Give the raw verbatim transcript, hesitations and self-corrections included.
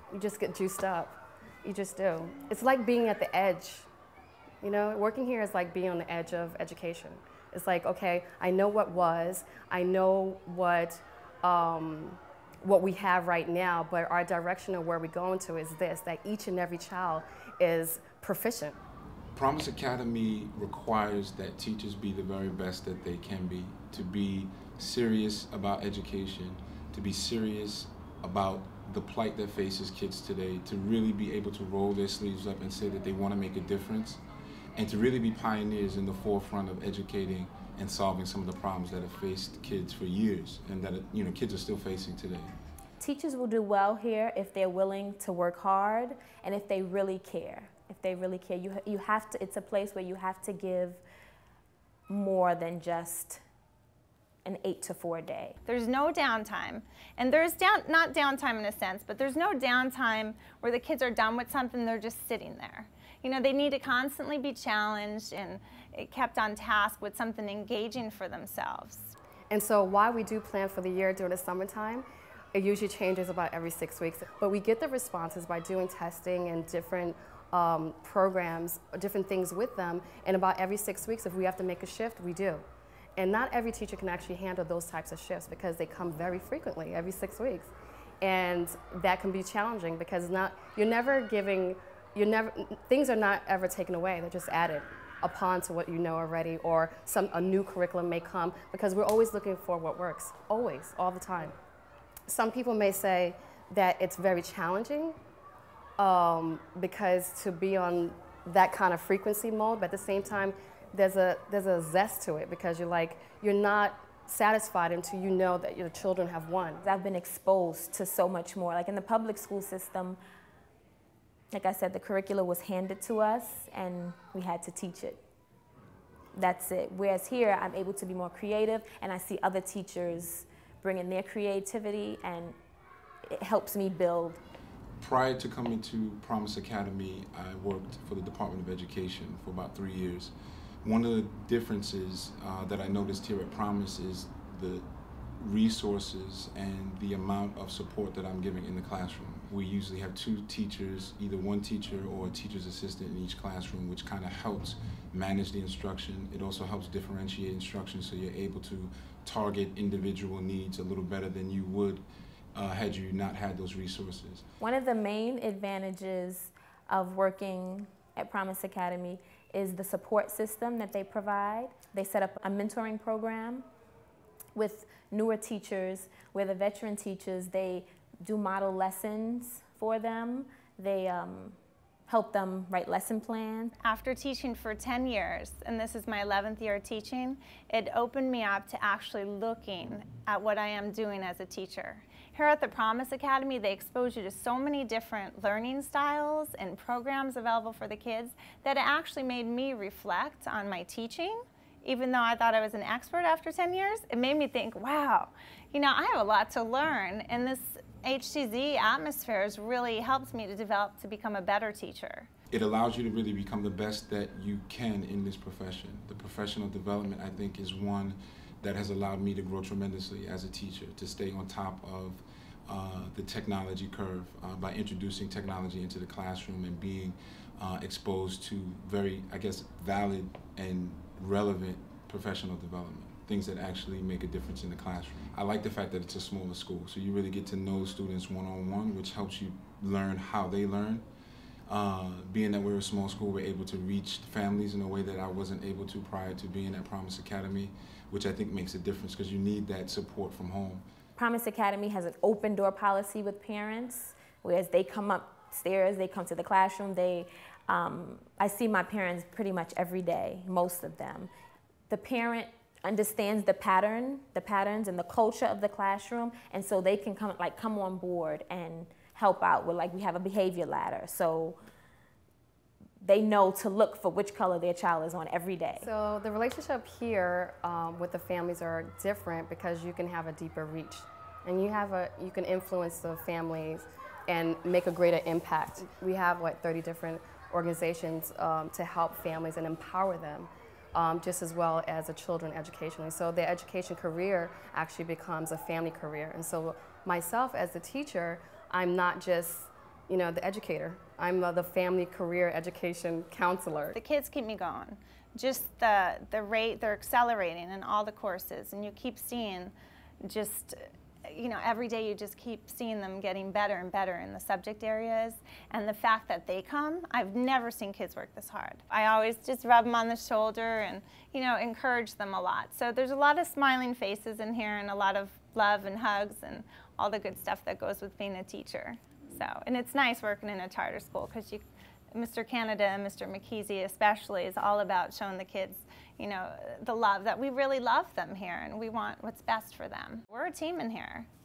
You just get juiced up. You just do. It's like being at the edge. You know, working here is like being on the edge of education. It's like, okay, I know what was, I know what, um, what we have right now, but our direction of where we're going to is this, that each and every child is proficient. Promise Academy requires that teachers be the very best that they can be, to be serious about education, to be serious about the plight that faces kids today, to really be able to roll their sleeves up and say that they want to make a difference, and to really be pioneers in the forefront of educating and solving some of the problems that have faced kids for years and that, you know, kids are still facing today. Teachers will do well here if they're willing to work hard and if they really care. If they really care, you, you have to, it's a place where you have to give more than just an eight to four day. There's no downtime, and there's down, not downtime in a sense, but there's no downtime where the kids are done with something, they're just sitting there. You know, they need to constantly be challenged and kept on task with something engaging for themselves. And so while we do plan for the year during the summertime, it usually changes about every six weeks. But we get the responses by doing testing and different um, programs, different things with them, and about every six weeks, if we have to make a shift, we do. And not every teacher can actually handle those types of shifts because they come very frequently, every six weeks. And that can be challenging because not, you're never giving, you're never, things are not ever taken away, they're just added upon to what you know already, or some, a new curriculum may come, because we're always looking for what works, always, all the time. Some people may say that it's very challenging um, because to be on that kind of frequency mode, but at the same time, there's a, there's a zest to it because you're like, you're not satisfied until you know that your children have won. I've been exposed to so much more. Like in the public school system, like I said, the curricula was handed to us and we had to teach it. That's it. Whereas here, I'm able to be more creative and I see other teachers bring in their creativity and it helps me build. Prior to coming to Promise Academy, I worked for the Department of Education for about three years. One of the differences uh, that I noticed here at Promise is the resources and the amount of support that I'm giving in the classroom. We usually have two teachers, either one teacher or a teacher's assistant in each classroom, which kind of helps manage the instruction. It also helps differentiate instruction so you're able to target individual needs a little better than you would uh, had you not had those resources. One of the main advantages of working at Promise Academy is the support system that they provide. They set up a mentoring program with newer teachers, where the veteran teachers, they do model lessons for them. They um, help them write lesson plans. After teaching for ten years, and this is my eleventh year teaching, it opened me up to actually looking at what I am doing as a teacher. Here at the Promise Academy, they expose you to so many different learning styles and programs available for the kids that it actually made me reflect on my teaching. Even though I thought I was an expert after ten years, it made me think, wow, you know, I have a lot to learn, and this H T Z atmosphere has really helped me to develop to become a better teacher. It allows you to really become the best that you can in this profession. The professional development, I think, is one that has allowed me to grow tremendously as a teacher, to stay on top of uh, the technology curve uh, by introducing technology into the classroom and being uh, exposed to very, I guess, valid and relevant professional development, things that actually make a difference in the classroom. I like the fact that it's a smaller school, so you really get to know students one-on-one, which helps you learn how they learn. Uh, being that we're a small school, we're able to reach families in a way that I wasn't able to prior to being at Promise Academy, which I think makes a difference because you need that support from home. Promise Academy has an open door policy with parents, whereas they come upstairs, they come to the classroom, they Um, I see my parents pretty much every day, most of them. The parent understands the pattern, the patterns and the culture of the classroom, and so they can come, like, come on board and help out with, like, we have a behavior ladder, so they know to look for which color their child is on every day. So the relationship here um, with the families are different because you can have a deeper reach, and you have a, you can influence the families and make a greater impact. We have, what, thirty different organizations um, to help families and empower them, um, just as well as the children educationally. So their education career actually becomes a family career. And so myself as a teacher, I'm not just you know, the educator. I'm uh, the family career education counselor. The kids keep me going. Just the, the rate, they're accelerating in all the courses, and you keep seeing just, you know, every day you just keep seeing them getting better and better in the subject areas. And the fact that they come, I've never seen kids work this hard. I always just rub them on the shoulder and, you know, encourage them a lot. So there's a lot of smiling faces in here and a lot of love and hugs and all the good stuff that goes with being a teacher. So, and it's nice working in a charter school because you, Mister Canada and Mister McKeesey especially is all about showing the kids, you know, the love that we really love them here and we want what's best for them. We're a team in here.